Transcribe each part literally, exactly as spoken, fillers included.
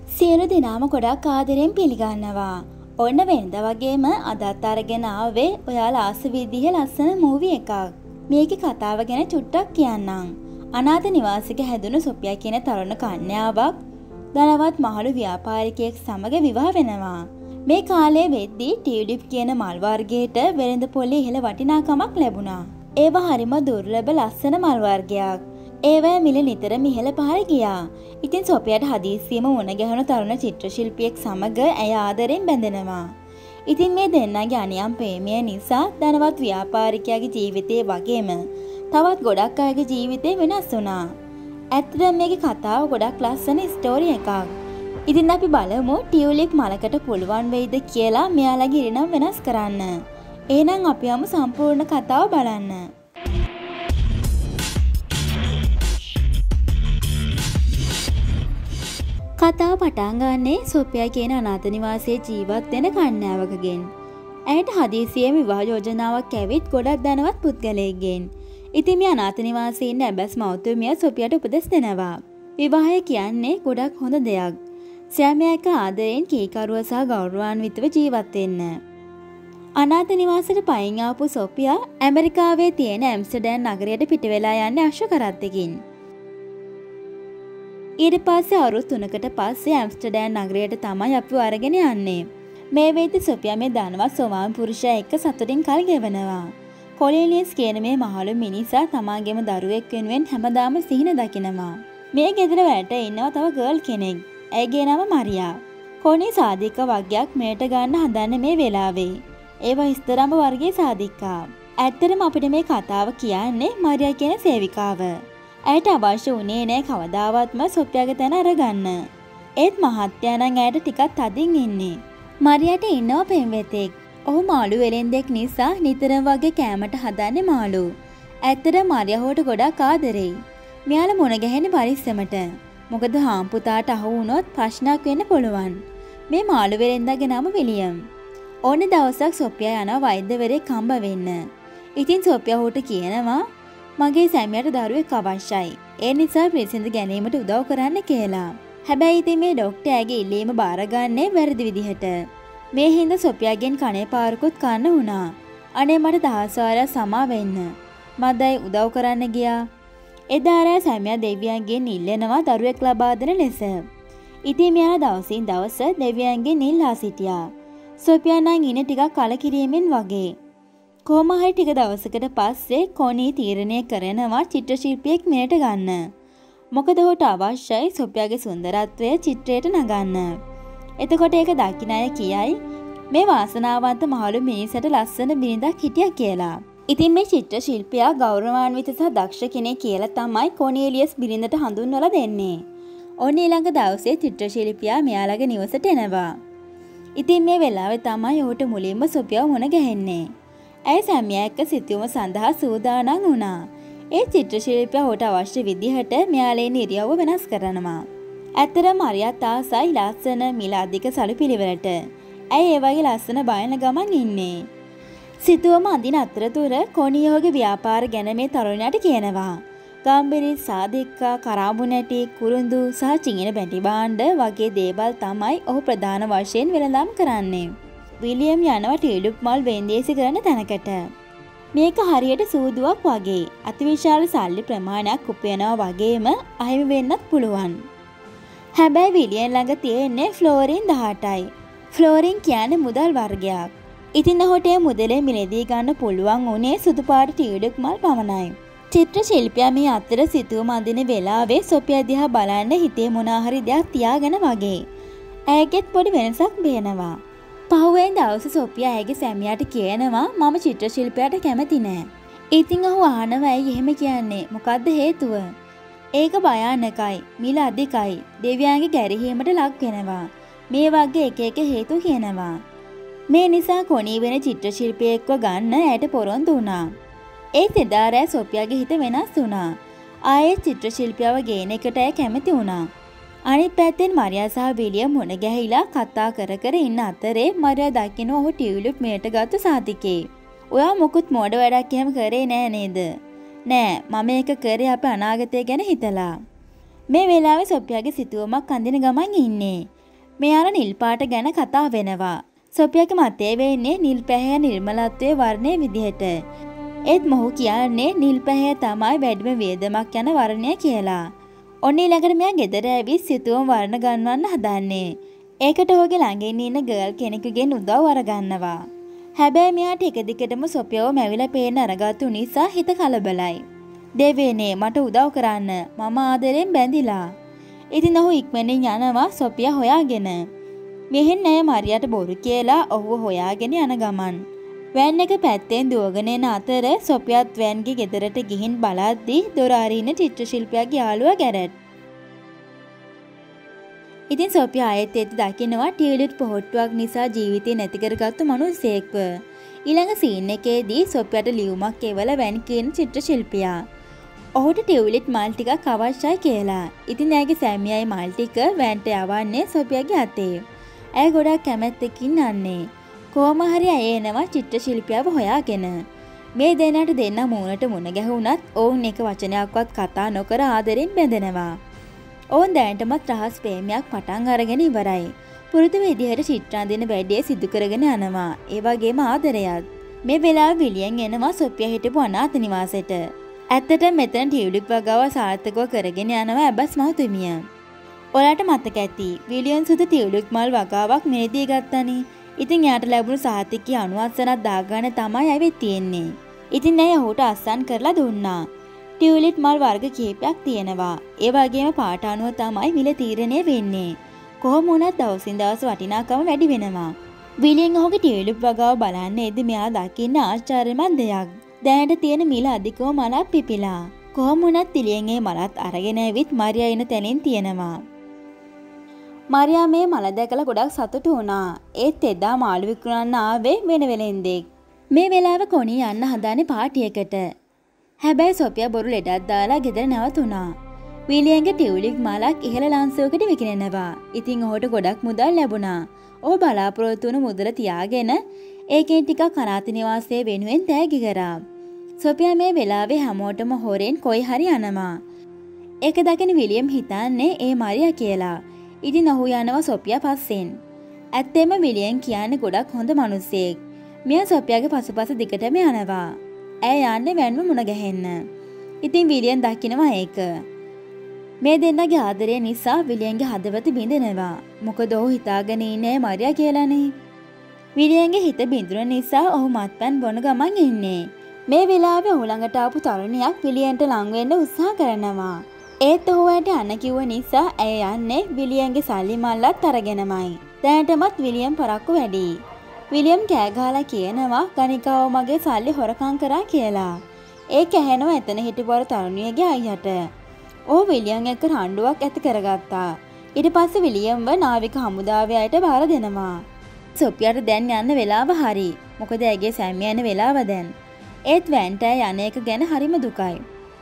සියලු දෙනාම ගොඩක් ආදරෙන් පිළිගන්නවා. ඔන්න වෙනද වගේම අදත් අරගෙන ආවේ ඔයාලා ආස විදිහ ලස්සන මූවි එකක්. මේකේ කතාව ගැන චුට්ටක් කියන්නම්. අනාථ නිවාසික හැදුණු සොෆියා කියන තරුණ කන්‍යාවක් ධනවත් මහලු ව්‍යාපාරිකයෙක් සමග විවාහ වෙනවා. මේ කාලයේ වෙද්දී ටියුලිප් කියන මල් වර්ගයට වෙළඳ පොලේ ඉහළ වටිනාකමක් ලැබුණා. ඒවා හරිම දුර්ලභ ලස්සන මල් වර්ගයක්. ඒවැ මිල නිතරම ඉහළ පහළ ගියා. ඉතින් සොෆියාට හදිස්සියම මුණ ගැහුණු තරුණ චිත්‍ර ශිල්පියෙක් සමග ඇය ආදරෙන් බැඳෙනවා. ඉතින් මේ දෙන්නගේ අනියම් ප්‍රේමය නිසා ධනවත් ව්‍යාපාරිකයාගේ ජීවිතේ වගේම තවත් ගොඩක් අයගේ ජීවිතේ වෙනස් වුණා. ඇත්තටම මේකේ කතාව ගොඩක් ලස්සන ස්ටෝරි එකක්. ඉතින් අපි බලමු ටියුලිප් මලකට පුළුවන් වෙයිද කියලා මෙයාලගේ ඉරිනම් වෙනස් කරන්න. එහෙනම් අපි යමු සම්පූර්ණ කතාව බලන්න. කතාව පටන් ගන්නේ සොෆියා කියන අනාථ නිවාසයේ ජීවත් වෙන කන්‍යාවකගෙන්. ඇයට හදිසියෙම විවාහ යෝජනාවක් ඇවිත් ගොඩක් ධනවත් පුද්ගලයෙක්ගෙන්. ඉතින් මේ අනාථ නිවාසයේ ඉන්න ඇබස් මව්තුමිය සොෆියාට උපදෙස් දෙනවා. විවාහය කියන්නේ ගොඩක් හොඳ දෙයක්. සෑම එක ආදරයෙන් කීකරුව සහ ගෞරවාන්විතව ජීවත් වෙන්න. අනාථ නිවාසයට පයින් ආපු සොෆියා ඇමරිකාවේ තියෙන ඇම්ස්ටර්ඩම් නගරයට පිට වෙලා යන්නේ අශ්ව කරත්තකින්. ඊට පස්සේ අවුරුදු තුනකට පස්සේ ඇම්ස්ටර්ඩම් නගරයට තමයි අපිව අරගෙන යන්නේ. මේ වෙද්දී සොෆියා මේ ධනවත් සෝවාන් පුරුෂයා එක්ක සතුටින් කල් ගෙවනවා. කොලිනියස් කියන මේ මහලු මිනිසා තමාගේම දරුවෙක් වෙනුවෙන් හැමදාම සිහින දකිනවා. මේ ගෙදර වැඩ ඉන්නවා තව ගර්ල් කෙනෙක්. ඇයගේ නම මරියා. කොනි සාදික වර්ගයක් මෙයට ගන්න හදන්නේ මේ වෙලාවේ. ඒවා ස්තරම්බ වර්ගයේ සාදිකා. ඇත්තටම අපිට මේ කතාව කියන්නේ මරියා කියන සේවිකාව. ඇයට අවශ්‍ය වුණේ නෑ කවදාවත්ම සොෆියාගේ තැන අරගන්න. ඒත් මහත්තයා නම් ඇයට ටිකක් තදින් ඉන්නේ. මරියාට ඉන්නව පෙම්වතෙක්. ඔහු මාළු වෙලෙන්දෙක් නිසා නිතරම වගේ කෑමට හදන්නේ මාළු. ඇත්තට මරියා හොට ගොඩක් ආදරෙයි. මෙයාලා මුණ ගැහෙන්නේ පරිස්සමට. මොකද හාම්පුතාට අහු වුණොත් ප්‍රශ්නයක් වෙන්න පුළුවන්. මේ මාළු වෙලෙන්දාගේ නම විලියම්. ඕනේ දවසක් සොෆියා යනවා වෛද්‍යවරයෙක් හම්බ වෙන්න. ඉතින් සොෆියා හොට කියනවා මගේ සැමියාට දරුවෙක් අවශ්‍යයි. ඒ නිසා පිළිසිඳ ගැනීමට උදව් කරන්න කියලා. හැබැයි ඉතින් මේ ડોක්ටර්යාගේ ඉල්ලීම බාරගන්නේ වැරදි විදිහට. මේ හින්දා සොෆියාගෙන් කනේ පාරකුත් කන්න වුණා. අනේ මට දහස් වාරයක් සමා වෙන්න. මදයි උදව් කරන්න ගියා. එදා රෑ සැමියා දෙවියන්ගෙන් ඉල්ලනවා දරුවෙක් ලබා දෙන ලෙස. ඉතින් මෙයා දවසින් දවස දෙවියන්ගෙන් ඉල්ලා සිටියා. සොෆියා නම් ඉන්නේ ටිකක් කලකිරීමෙන් වගේ. කොහොම හරි ටික දවසකට පස්සේ කොනි තීරණය කරනවා චිත්‍ර ශිල්පියෙක් මෙයට ගන්න. මොකද ඔහුට අවශ්‍යයි සොෆියාගේ සුන්දරත්වය චිත්‍රයට නගන්න. එතකොට ඒක දකින්න අය කියයි මේ වාසනාවන්ත මහලු මිනිසට ලස්සන බිරිඳක් හිටියා කියලා. ඉතින් මේ චිත්‍ර ශිල්පියා ගෞරවාන්විත සහ දක්ෂ කෙනෙක් කියලා තමයි කොනීලියස් බිරිඳට හඳුන්වලා දෙන්නේ. ඔන්න ඊළඟ දවසේ චිත්‍ර ශිල්පියා මෙයාලගේ නිවසට එනවා. ඉතින් මේ වෙලාවේ තමයි ඔහුට මුලින්ම සොෆියාව මුණ ගැහෙන්නේ. ඇය සැමියා එක්ක සිතුවම සඳහා සූදානම් වුණා. ඒ චිත්‍ර ශිල්පියා ඔහුට අවශ්‍ය විදිහට මෙයාලේ ඉරියව්ව වෙනස් කරනවා. ඇත්තටම මරියාත් ආසයි ලස්සන මිල අධික සලු පිළිවෙලට. ඇය ඒ වගේ ලස්සන බයන ගමන් ඉන්නේ. සිතුවම අඳින අතරතුර කොනියෝගේ ව්‍යාපාර ගැන මේ තරුණයාට කියනවා. ගම්බිරි සාදික්කා කරාබු නැටි කුරුඳු සහ චිංගින පැටි භාණ්ඩ වගේ දේවල් තමයි ඔහු ප්‍රධාන වශයෙන් වෙළඳාම් කරන්නේ. විලියම් යනවා ටියුලිප් මල් වෙන්දේසි කරන තැනකට. මේක හරියට සූදුවක් වගේ. අතිවිශාල සල්ලි ප්‍රමාණයක් උපයනවා වගේම අහිමි වෙන්නත් පුළුවන්. හැබැයි විලියම් ළඟ තියෙන්නේ ෆ්ලෝරින් දහඅටයි. ෆ්ලෝරින් කියන්නේ මුදල් වර්ගයක්. ඉතින් ඔහුට ඒ මුදලේ මිලදී ගන්න පුළුවන් උනේ සුදු පාට ටියුලිප් මල් පමණයි. චිත්‍ර ශිල්පියා මේ අතර සිතුවම අඳින වෙලාවේ සොෆියා දිහා බලන්න හිතේ මොනා හරි දෙයක් තියාගෙන වගේ. ඇයගෙත් පොඩි වෙනසක් පේනවා. පහුවෙන් දවසේ සොෆියා ඇගේ සැමියාට කියනවා මම චිත්‍ර ශිල්පියාට කැමති නෑ. ඉතින් ඔහු අහනවා ඇයි එහෙම කියන්නේ? මොකද්ද හේතුව? ඒක භයානකයි, මිල අධිකයි, දෙවියන්ගේ ගැරහීමට ලක් වෙනවා. මේ වගේ එක එක හේතු කියනවා. මේ නිසා කොණී වෙන චිත්‍ර ශිල්පියෙක්ව ගන්න ඇයට පොරොන්දු වුණා. ඒ එදා රෑ සොෆියාගේ හිත වෙනස් වුණා. ආයෙත් චිත්‍ර ශිල්පියාව ගේන එකට ඇය කැමති වුණා. අනිත් පැත්තෙන් මරියා සහ විලියම් මුණ ගැහිලා කතා කර කර ඉන්න අතරේ මරියා දකින්න ඔහු ටියුලිප් මෙයට ගත්ත සාතිකේ. ඔයා මොකුත් මෝඩ වැඩක් එහෙම කරේ නෑ නේද? නෑ මම මේක කරේ අපේ අනාගතය ගැන හිතලා. මේ වෙලාවේ සොෆියාගේ සිතුවමක් අඳින ගමන් ඉන්නේ. මෙයාලා නිල් පාට ගැන කතා වෙනවා. සොෆියාගේ මතය වෙන්නේ නිල් පැහැය නිර්මලත්වයේ වර්ණයේ විදිහට. ඒත් මොහු කියන්නේ නිල් පැහැය තමයි වැඩිම වියදමක් යන වර්ණය කියලා. ඔන්න ඊළඟට මෙයා ගෙදර ඇවිත් සිතුවම් වර්ණ ගන්වන්න හදන්නේ. ඒකට ඔහුගේ ළඟින් ඉන්න ගර්ල් කෙනෙකුගෙන් උදව් අරගන්නවා. හැබැයි මෙයාට එක දිගටම සොෆියාව මැවිලා පේන්න අරගත්තු නිසා හිත කලබලයි. දෙවෙනේ මට උදව් කරන්න මම ආදරෙන් බැඳිලා. ඉතින් ඔහු ඉක්මනින් යනවා සොෆියා හොයාගෙන. මෙහෙන් ඇය මරියාට බොරු කියලා ඔහුව හොයාගෙන යන ගමන් වෑන් එක පැත්තෙන් දුවගෙන යන අතර සොෆියාත් වෑන්ගේ ගෙදරට ගිහින් බලද්දී දොර අරින්න චිත්‍ර ශිල්පියාගේ යාළුවා ගැරට්. ඉතින් සොෆියා ආයෙත් එත් දකින්නවා ටියුලිප් පොහොට්ටුවක් නිසා ජීවිතේ නැති කරගත්තු මිනිස්සෙක්ව. ඊළඟ සීන් එකේදී සොෆියාට ලියුමක් එවලා වෑන් කියන චිත්‍ර ශිල්පියා. ඔහුට ටියුලිප් මල් ටිකක් අවශ්‍යයි කියලා. ඉතින් ඇයගේ සැමියායි මල් ටික වෑන්ට යවන්නේ සොෆියාගේ අතේ. ඇය ගොඩක් කැමැත්තකින් යන්නේ. කොහොම හරි ඇය එනවා චිත්‍ර ශිල්පියාව හොයාගෙන. මේ දෙන්නට දෙන්න මූණට මුණ ගැහුණත් ඔවුන් එක වචනයක්වත් කතා නොකර ආදරෙන් බැඳෙනවා. ඔවුන් දැනටමත් රහස් ප්‍රේමයක් පටන් අරගෙන ඉවරයි. පුරුදු විදිහට චිත්‍රාන්දින වැඩේ සිදු කරගෙන යනවා. ඒ වගේම ආදරයත්. මේ වෙලාවේ විලියන් එනවා සොෆියා හිටපු අනාථ නිවාසෙට. ඇත්තටම මෙතන ටියුලිප් වගාව සාර්ථකව කරගෙන යනවා ඇබස් මහතුමිය. ඔයාලට මතක ඇති විලියන් සුදු ටියුලිප් මල් වගාවක් මේදී ගත්තනේ. ඉතින් යාට ලැබුණු සහතිකයේ අනුවත්සනක් දාගන්න තමයි ඇවිත් තියෙන්නේ. ඉතින් ඇය ඔහුට අස්සන් කරලා දුන්නා. ටියුලිප් මල් වර්ග කිහිපයක් තියෙනවා. ඒ වගේම පාට අනුව තමයි මිල තීරණය වෙන්නේ. කොහොම වුණත් දවසින් දවස වටිනාකම වැඩි වෙනවා. විලියන් ඔහුගේ ටියුලිප් වගාව බලන්න එද්දි මෙයා දකින්න ආශ්චර්යමත් දෙයක්. දැනට තියෙන මිල අධිකව මලක් පිපිලා. කොහොම වුණත් විලියන් ඒ මලත් අරගෙන ඇවිත් මරියා ඉන තැනින් තියෙනවා. මරියා මේ මල දැකලා ගොඩක් සතුටු වුණා. ඒත් එදා මාළු විකුණන්න ආවේ වෙන වෙලෙන්දෙක්. මේ වෙලාව කොණී යන්න හදානේ පාටියකට. හැබැයි සොෆියා බොරු ලෙඩක් දාලා ගෙදර නැවතුණා. විලියන්ගේ ටියුලිප් මලක් ඉහළ ලංසුවකට විකිණෙනවා. ඉතින් ඔහුට ගොඩක් මුදල් ලැබුණා. ඔහු බලාපොරොත්තු වුණු මුදල තියාගෙන ඒකෙන් ටිකක් අනාථ නිවාසයේ වෙනුවෙන් තෑගි කරා. සොෆියා මේ වෙලාවේ හැමෝටම හොරෙන් කොයි හරි යනවා. ඒක දකින විලියම් හිතන්නේ ඒ මරියා කියලා. ඉතින් ඔහු යනවා සොෆියා පස්සෙන්. ඇත්තෙම විලියම් කියන්නේ ගොඩක් හොඳ මිනිහෙක්. මෙයා සොෆියාගේ පසුපස දිගටම යනවා. ඇය යන්නේ වැන්ම මුණ ගැහෙන්න. ඉතින් විලියම් දකිනවා ඒක. මේ දෙන්නගේ ආදරය නිසා විලියම්ගේ හදවත බිඳෙනවා. මොකද ඔහු හිතාගෙන ඉන්නේ මරියා කියලානේ. විලියම්ගේ හිත බිඳුන නිසා ඔහු මත්පැන් බොන ගමන් ඉන්නේ. මේ වෙලාවේ ඔහු ළඟට ආපු තරුණියක් විලියම්ට ලං වෙන්න උත්සාහ කරනවා. ඒත් ඔහු ඇයට අන්න කිව්ව නිසා ඇය යන්නේ විලියම්ගේ සල්ලි මල්ලත් අරගෙනමයි. දැනටමත් විලියම් පරක්කු වැඩි. විලියම් කෑ ගහලා කියනවා ගණිකාව මගේ සල්ලි හොරකම් කරා කියලා. ඒක ඇහෙනවා එතන හිටපු අර තරුණියගේ අයියට. ඔහු විලියම් එක්ක රණ්ඩුවක් ඇති කරගත්තා. ඊට පස්සේ විලියම්ව නාවික හමුදාවේ අයට බාර දෙනවා. සොෆියාට දැන් යන්න වෙලාව හරි. මොකද ඇගේ සැමියා යන වෙලාව දැන්. ඒත් වැන්ට යන එක ගැන හරිම දුකයි.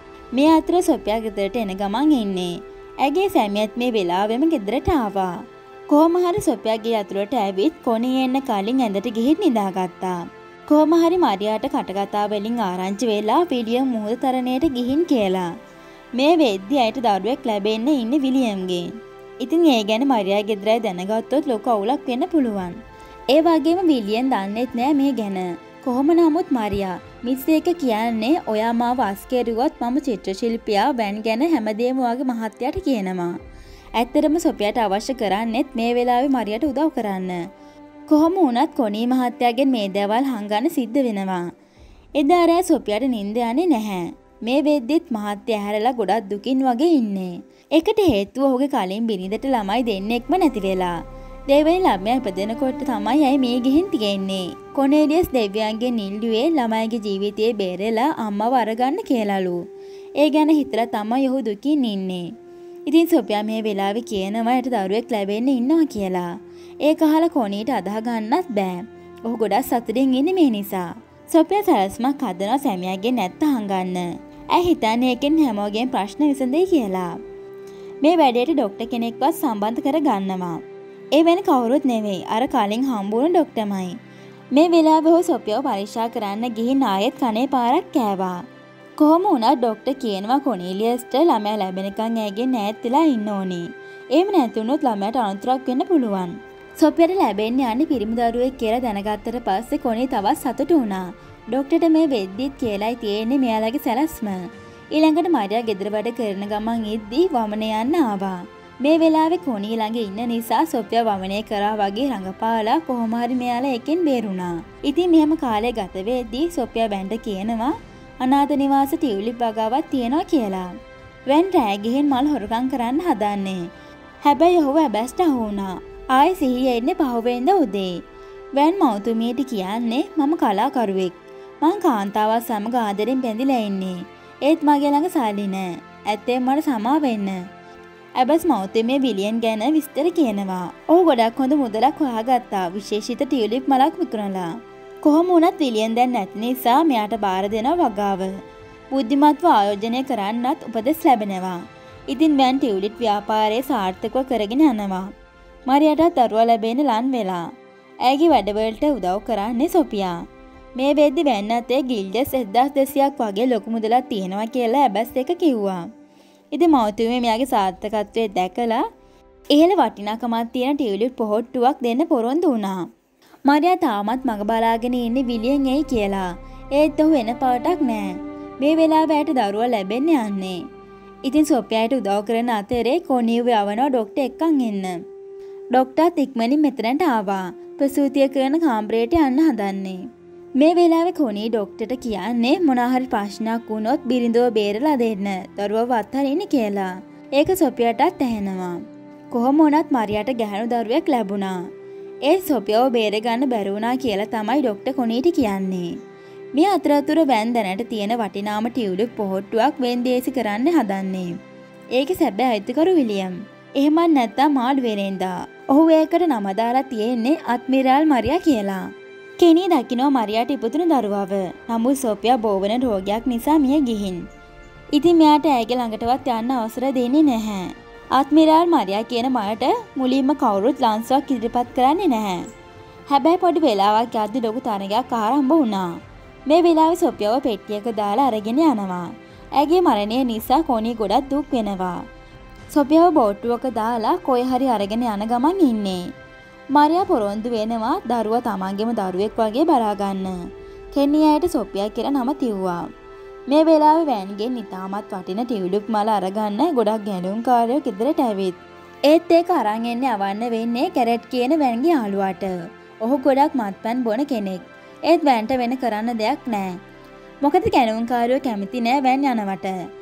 මේ අතර සොෆියා ගෙදරට එන ගමන් ඉන්නේ. ඇගේ සැමියාත් මේ වෙලාවෙම ගෙදරට ආවා. කොහොම හරි සොෆියාගේ අතුරට ඇවිත් කොණේ එන්න කලින් ඇඳට ගිහින් නිදාගත්තා. කොහොම හරි මරියාට කටකතා වලින් ආරංචි වෙලා විලියම් මුහුද තරණයට ගිහින් කියලා. මේ වෙද්දි ඇයට දරුවෙක් ලැබෙන්න ඉන්නේ විලියම්ගෙන්. ඉතින් ඒ ගැන මරියා ගෙදරයි දැනගත්තොත් ලොකු අවුලක් වෙන්න පුළුවන්. ඒ වගේම විලියම් දන්නේත් නෑ මේ ගැන. කොහොම නමුත් මරියා මිස් එක කියන්නේ ඔයා මාව අස්කේරුවත් මම චිත්‍ර ශිල්පියා වැන් ගැන හැමදේම වාගේ මහත්තයාට කියනවා. ඇත්තටම සොෆියාට අවශ්‍ය කරන්නේත් මේ වෙලාවේ මරියාට උදව් කරන්න. කොහොම වුණත් කොණී මහත්තයාගෙන් මේ දේවල් හංගන්න සිද්ධ වෙනවා. එදා රෑ සොෆියාට නිින්ද යන්නේ නැහැ. මේ වෙද්දිත් මහත්තයා හැරලා ගොඩක් දුකින් වගේ ඉන්නේ. ඒකට හේතුව ඔහුගේ කලින් බිරිඳට ළමයි දෙන්නෙක්ම නැති වෙලා. දෙවෙනි ළමයා ඉපදෙනකොට තමයි ඇයි මේ ගිහින් තියෙන්නේ. කොනේලියස් දෙවියන්ගේ නිල්ඩුවේ ළමයිගේ ජීවිතේ බේරලා අම්මව අරගන්න කියලාලු. ඒ ගැන හිතලා තමයි ඔහු දුකින් ඉන්නේ. ඉතින් සොෆියා මේ වෙලාවේ කියනවා යට දරුවෙක් ලැබෙන්න ඉන්නවා කියලා. ඒක අහලා කොනීට අදාහ ගන්නත් බෑ. ඔහු ගොඩක් සතුටින් ඉන්නේ මේ නිසා. සොෆියා සැලස්මක් හදනවා සැමියාගේ නැත්ත හංගන්න. ඇයි හිතන්නේ එකෙන් හැමෝගෙම ප්‍රශ්න විසඳෙයි කියලා. මේ වැඩේට ડોක්ටර් කෙනෙක්වත් සම්බන්ධ කර ගන්නවා. ඒ වෙන කවුරුත් නෙවෙයි අර කලින් හම්බුණු ડોක්ටර්මයි. මේ වෙලාවේ ඔහු සොෆියාව පරීක්ෂා කරන්න ගිහින් ආයෙත් කනේ පාරක් කෑවා. කොහොම වුණත් ડોක්ටර් කියනවා කොනීලියස්ට ළමයා ලැබෙනකන් ඇයගෙන් ඈත් වෙලා ඉන්න ඕනේ. එහෙම නැතුනොත් ළමයාට අනතුරක් වෙන්න පුළුවන්. සොෆියාට ලැබෙන්නේ යන්නේ පිරිමි දරුවෙක් කියලා දැනගත්තට පස්සේ කොණී තවත් සතුටු වුණා. ඩොක්ටර්ට මේ වෙද්දිත් කියලායි තියෙන්නේ මෙයාලගේ සැලැස්ම. ඊළඟට මරියා ගෙදර වැඩ කරන ගමන් ඉද්දී වමනේ යන්න ආවා. මේ වෙලාවේ කොණී ළඟ ඉන්න නිසා සොෆියා වමනේ කරා වගේ රඟපාලා කොහොම හරි මෙයාලා එකෙන් බේරුණා. ඉතින් මෙහෙම කාලය ගත වෙද්දී සොෆියා බැන්ඩ කියනවා අනාථ නිවාස ටියුලිප් වගාවක් තියනවා කියලා. වැන් රෑ ගිහින් මල් හොරකම් කරන්න හදන්නේ. හැබැයි ඔහුව ඇබැස්ට අහු වුණා. ආයෙ සිහිය එන්නේ පහුවෙන්ද උදේ. වැන් මවතුමියට කියන්නේ මම කලාකරුවෙක්. මං කාන්තාවක් සමග ආදරෙන් බැඳිලා ඉන්නේ. ඒත් මගේ ළඟ සල්ලි නෑ. ඇත්තෙන් මට සමා වෙන්න. ඇබස් මවතුමිය විලියන් ගැන විස්තර කියනවා. ඔහු ගොඩක් හොඳ මුදලක් හොයාගත්තා. විශේෂිත ටියුලිප් මලක් විකුණලා. කොහොම වුණත් විලියන් දැන් නැති නිසා මෙයාට බාර දෙනවා වගාව. බුද්ධිමත්ව ආයෝජනය කරන්නත් උපදෙස් ලැබෙනවා. ඉතින් වැන් ටියුලිප් ව්‍යාපාරය සාර්ථකව කරගෙන යනවා. මරියාට දරුවා ලැබෙන්න ලන් වෙලා. ඇයගේ වැඩවලට උදව් කරන්නේ සොෆියා. මේ වෙද්දි වැන් අතේ ගිල්ඩස් එක්දාස් දෙසීයක් වගේ ලොකු මුදලක් තියෙනවා කියලා ඇබස් එක කිව්වා. ඉතින් මවතුමිය මෙයාගේ සාර්ථකත්වය දැකලා ඉහළ වටිනාකමක් තියෙන ටියුලිප් පොහොට්ටුවක් දෙන්න පොරොන්දු වුණා. මරියා තාමත් මග බලාගෙන ඉන්නේ විලියන් එයි කියලා. ඒත් ඔහු එන පාටක් නෑ. මේ වෙලාවට ඇයට දරුවා ලැබෙන්න යන්නේ. ඉතින් සොෆියාට උදව් කරන අතරේ කොණීව යවනවා ඩොක්ටර් එක්කන් එන්න. ඩොක්ටර්ත් ඉක්මනින් මෙතනට ආවා. ප්‍රසූතිය කරන කාමරයට යන්න හදන්නේ. මේ වෙලාවේ කොණී ඩොක්ටර්ට කියන්නේ මොනවා හරි ප්‍රශ්නයක් වුණොත් බිරිඳව බේරලා දෙන්න. දරුවව අත්හරින්න කියලා. ඒක සොෆියාටත් ඇහෙනවා. කොහොම වුණත් මරියාට ගැහණු දරුවෙක් ලැබුණා. ඒ සොෆියාව බේර ගන්න බැරි වුණා කියලා තමයි ඩොක්ටර් කොණීට කියන්නේ. මේ අතරතුර වැන් දැනට තියෙන වටිනාම ටියුලිප් පොහොට්ටුවක් වෙන්දේසි කරන්න හදන්නේ. ඒකේ සැබෑ අයිතිකරු විලියම්. එහෙමත් නැත්නම් මාඩ් වෙරෙන්දා. ඔහු ඒකට නම දාලා තියෙන්නේ අද්මිරාල් මරියා කියලා. කෙනී දකිනවා මරියාට ඉපදුණු දරුවව. නමුත් සොෆියා බෝවන රෝගයක් නිසා මිය ගිහින්. ඉතින් මෙයාට ඇයගේ ළඟටවත් යන්න අවසර දෙන්නේ නැහැ. අද්මිරාල් මරියා කියන මයට මුලින්ම කවුරුත් ලාංසුවක් ඉදිරිපත් කරන්නේ නැහැ. හැබැයි පොඩි වෙලාවක් යද්දි ලොකු තරගයක් ආරම්භ වුණා. මේ වෙලාවේ සොෆියාව පෙට්ටියක දාලා අරගෙන යනවා. ඇගේ මරණය නිසා කොණී ගොඩක් දුක් වෙනවා. සොෆියාව බෝට්ටුවක දාලා කොයි හරි අරගෙන යන ගමන් ඉන්නේ. මරියා පොරොන්දු වෙනවා දරුවා තමන්ගේම දරුවෙක් වගේ බලා ගන්න. කෙනී අයට සොෆියා කියලා නම තියුවා. මේ වෙලාවේ වෑන්ගෙන් ඉතාමත් වටින ටියුලිප් මල අරගන්න ගොඩක් ගැලුම්කාරයෝ ගෙදරට ඇවිත්. ඒත් ඒක අරන් එන්නේ අවන්න වෙන්නේ කැරට් කියන වෑන්ගේ යාළුවාට. ඔහු ගොඩක් මත්පැන් බොන කෙනෙක්. ඒත් වෑන්ට වෙන කරන්න දෙයක් නෑ. මොකද ගැලුම්කාරයෝ කැමති නෑ වෑන් යනවට.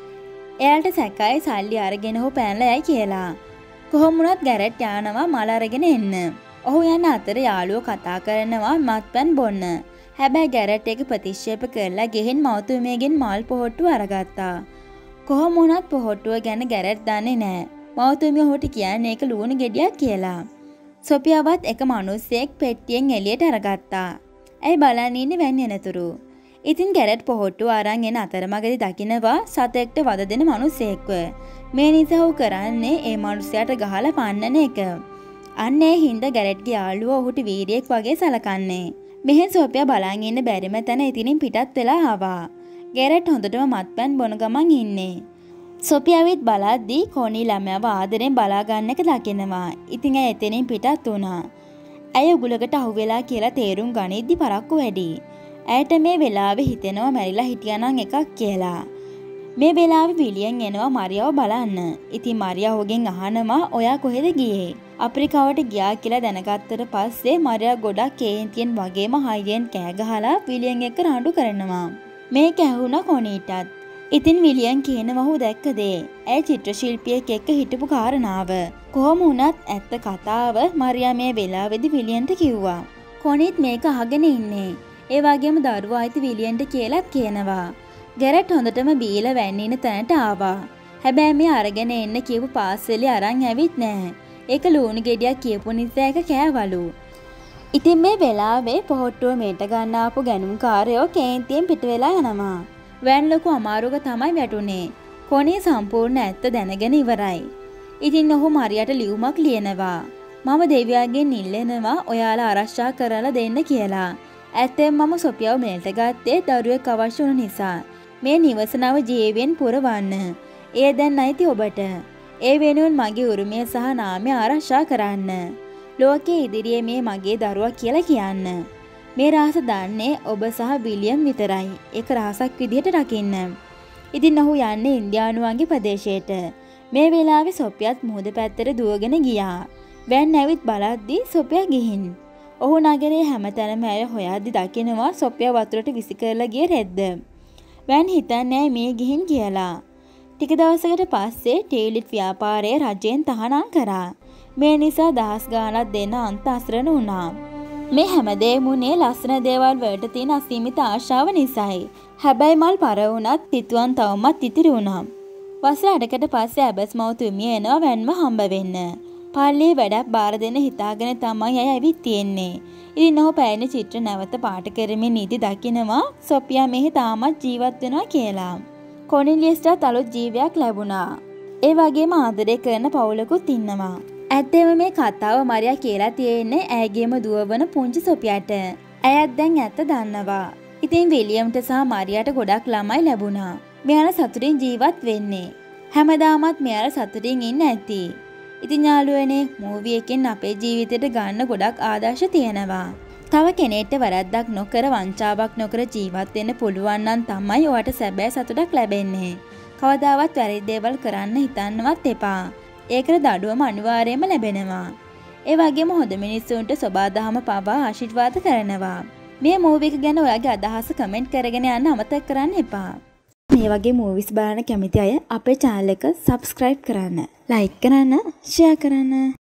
එයාට සැකයි සල්ලි අරගෙන ඔහු පැනලා යයි කියලා. කොහොම වුණත් ගැරට් යනවා මල අරගෙන එන්න. ඔහු යන අතර යාළුවෝ කතා කරනවා මත්පැන් බොන්න. හැබැයි ගැරට් එක ප්‍රතික්ෂේප කරලා ගෙහින් මවතුමියගෙන් මල් පොහොට්ටුව අරගත්තා. කොහොම වුණත් පොහොට්ටුව ගැන ගැරට් දන්නේ නැහැ. මවතුමිය ඔහුට කියන්නේ ඒක ලුණු ගෙඩියක් කියලා. සොෆියාවත් එක මිනිස්සෙක් පෙට්ටියෙන් එළියට අරගත්තා. ඇයි බලන් ඉන්නේ වැන් එනතුරු. ඉතින් ගැරට් පොහොට්ටුව අරන් එන අතරමඟදී දකින්නවා සතෙක්ට වද දෙන මිනිස්සෙක්ව. මේ නිසා ඔහු කරන්නේ ඒ මිනිසයාට ගහලා පන්නන එක. අන්න ඒ හින්දා ගැරට්ගේ යාළුවා ඔහුට වීරියෙක් වගේ සලකන්නේ. මෙහෙන් සොෆියා බලන් ඉන්න බැරිම තැන ඉතින් පිටත් වෙලා ආවා. ගැරට් හොඳටම මත්පැන් බොන ගමන් ඉන්නේ. සොෆියාවිත් බලද්දී කොණී ළමයාව ආදරෙන් බලා ගන්න එක දකිනවා. ඉතින් ඇය එතනින් පිටත් වුණා. ඇය උගලකට අහු වෙලා කියලා තේරුම් ගනිද්දි පරක්කු වැඩි. ඇයට මේ වෙලාවේ හිතෙනවා මැරිලා හිටියානම් එකක් කියලා. මේ වෙලාවේ විලියන් එනවා මරියාව බලන්න. ඉතින් මරියා ඔහුගෙන් අහනවා ඔයා කොහෙද ගියේ? අප්‍රිකාවට ගියා කියලා දැනගත්තට පස්සේ මරියා ගොඩක් කේන්තියෙන් වගේම හයියෙන් කෑ ගහලා විලියන් එක්ක රණ්ඩු කරනවා. මේක ඇහුණා කොණීටත්. ඉතින් විලියන් කියනවා ඔහු දැක්ක දේ. ඇය චිත්‍ර ශිල්පියෙක් එක්ක හිටපු කාරණාව. කොහොම වුණත් ඇත්ත කතාව මරියා මේ වෙලාවේදී විලියන්ට කිව්වා. කොණීත් මේක අහගෙන ඉන්නේ. ඒ වගේම දරුවා අයිති විලියන්ට කියලාත් කියනවා. ගැරට් හොඳටම බීලා වැන්නින තැනට ආවා. හැබැයි මේ අරගෙන එන්න කියපු පාසලේ අරන් ඇවිත් නැහැ. ඒක ලුණු ගෙඩියක් කියපු නිසා ඒක කෑවලු. ඉතින් මේ වෙලාවේ පොහොට්ටුව මේට ගන්න ආපු ගැනුම්කාරයෝ කේන්තියෙන් පිට වෙලා යනවා. වැන් ලොකු අමාරුවක තමයි වැටුනේ. කොණී සම්පූර්ණ ඇත්ත දැනගෙන ඉවරයි. ඉතින් ඔහු මරියාට ලියුමක් ලියනවා. මම දෙවියන්ගෙන් ඉල්ලනවා ඔයාලා ආරක්ෂා කරලා දෙන්න කියලා. ඇත්තෙන් මම සොෆියාව මෙලට ගත්තේ දරුවෙක් අවශ්‍ය වුණ නිසා. මේ නිවස නව ජීවයෙන් පුරවන්න. එය දැන් නැති ඔබට. ඒ වෙනුවෙන් මගේ උරුමය සහ නාමය ආරක්ෂා කරන්න. ලෝකයේ ඉදිරියේ මේ මගේ දරුවා කියලා කියන්න. මේ රහස දන්නේ ඔබ සහ විලියම් විතරයි. ඒක රහසක් විදිහට රකින්න. ඉතින් ඔහු යන්නේ ඉන්දියානුවන්ගේ ප්‍රදේශයට. මේ වෙලාවේ සොෆියත් මුහුද පැත්තට දුවගෙන ගියා. වැන් ඇවිත් බලද්දී සොෆියා ගිහින්. ඔහු නගරේ හැමතැනම ඇය හොයද්දි දකිනවා සොෆියා වතුරට විසි කරලා ගිය රෙද්ද. වැන් හිතන්නේ මේ ගිහින් කියලා. ටික දවසකට පස්සේ ටීලිට් ව්‍යාපාරයේ රජයෙන් තහනම් කරා. මේ නිසා දහස් ගාණක් දෙන අන්ත අසරණ වුණා. මේ හැමදේම උනේ ලස්සන දේවල් වලට තියෙන අසීමිත ආශාව නිසායි. හැබැයි මල් පර වුණත් තිතුවන් තවමත් ඉතිරි වුණා. වසර අඩකට පස්සේ ඇබස් මවතුමිය එනවා වැන්ම හම්බ වෙන්න. පල්ලියේ වැඩක් බාර දෙන්න හිතාගෙන තමයි අය ඇවිත් තියෙන්නේ. ඉතින් ඔහු පැයන චිත්‍ර නැවත පාට කරමින් නීති දකිනවා සොෆියා මෙහි තාමත් ජීවත් වෙනවා කියලා. කොනිලියස්ටත් අලුත් ජීවයක් ලැබුණා. ඒ වගේම ආදරය කරන පවුලකුත් ඉන්නවා. ඇත්තම මේ කතාව මරියා කියලා තියෙන්නේ ඇයගේම දුව වන පුංචි සොෆියාට. ඇයත් දැන් ඇත්ත දන්නවා. ඉතින් විලියම්ට සහ මරියාට ගොඩක් ළමයි ලැබුණා. මෙයාලා සතුටින් ජීවත් වෙන්නේ. හැමදාමත් මෙයාලා සතුටින් ඉන්න ඇති. ඉතින් යාළුවනේ මූවි එකෙන් අපේ ජීවිතේට ගන්න ගොඩක් ආදර්ශ තියෙනවා. තව කෙනෙක්ට වැරද්දක් නොකර වංචාවක් නොකර ජීවත් වෙන්න පුළුවන් නම් තමයි ඔයාට සැබෑ සතුටක් ලැබෙන්නේ. කවදාවත් වැරදි දේවල් කරන්න හිතන්නවත් එපා. ඒකට දඩුවම අනිවාර්යයෙන්ම ලැබෙනවා. ඒ වගේම හොඳ මිනිස්සුන්ට සබාදහම පවා ආශිර්වාද කරනවා. මේ මූවි එක ගැන ඔයාගේ අදහස කමෙන්ට් කරගෙන යන්න අමතක කරන්න එපා. මේ වගේ මූවිස් බලන්න කැමති අය අපේ channel එක subscribe කරන්න, like කරන්න, share කරන්න.